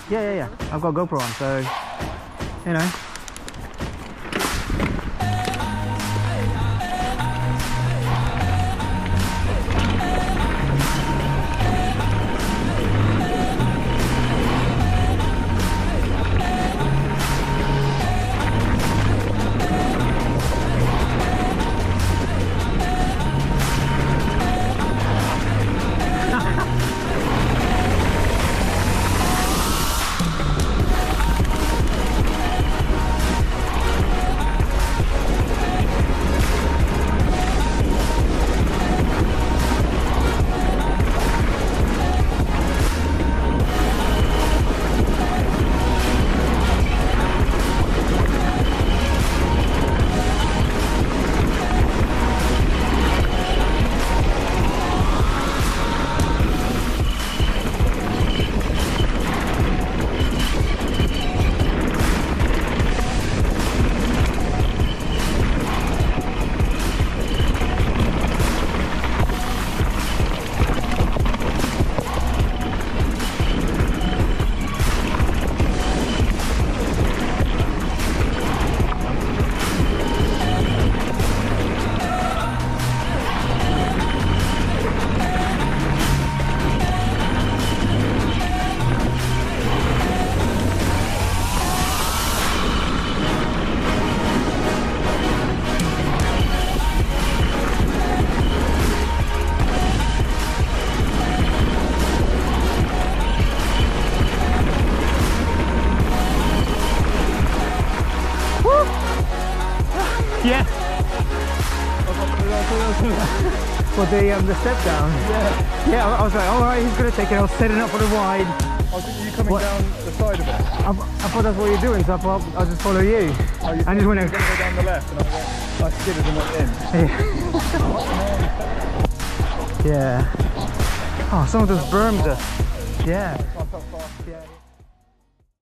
Yeah. I've got a GoPro on, so, you know. Yeah. For the step down. Yeah. Yeah, I was like, all right, he's gonna take it. I was setting up for the ride. Oh, so you coming down the side of it? I thought that's what you're doing, so I thought I'll just follow you. Oh, you and just went. Going to go down the left, and I skidded and went in. Yeah. Yeah. Oh, some of those berms are. Yeah.